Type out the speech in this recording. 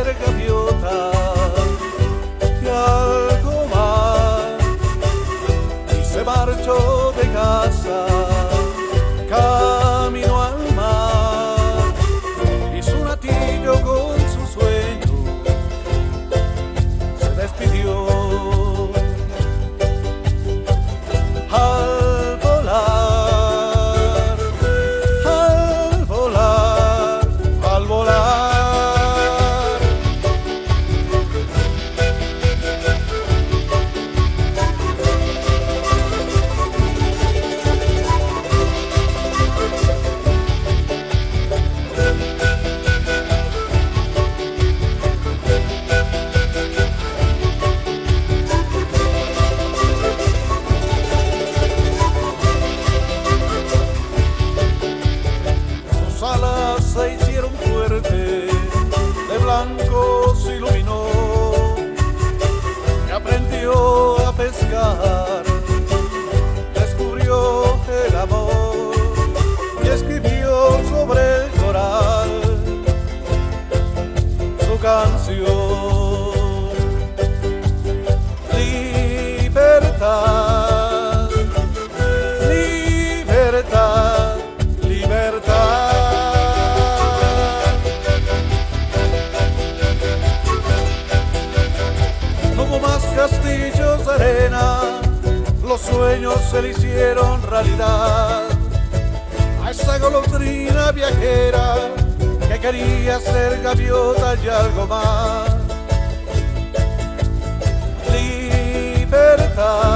ser gaviota de algo más, y se marchó de casa camino al mar, hizo un atillo con su sueño, se despidió. Al volar, al volar, al volar. Sus alas se hicieron fuertes, de blanco se iluminó, y aprendió a pescar, descubrió el amor y escribió sobre el coral su canción. Libertad, libertad, libertad. No hubo más castillos de arena, los sueños se le hicieron realidad a esa golondrina viajera que quería ser gaviota y algo más. Libertad.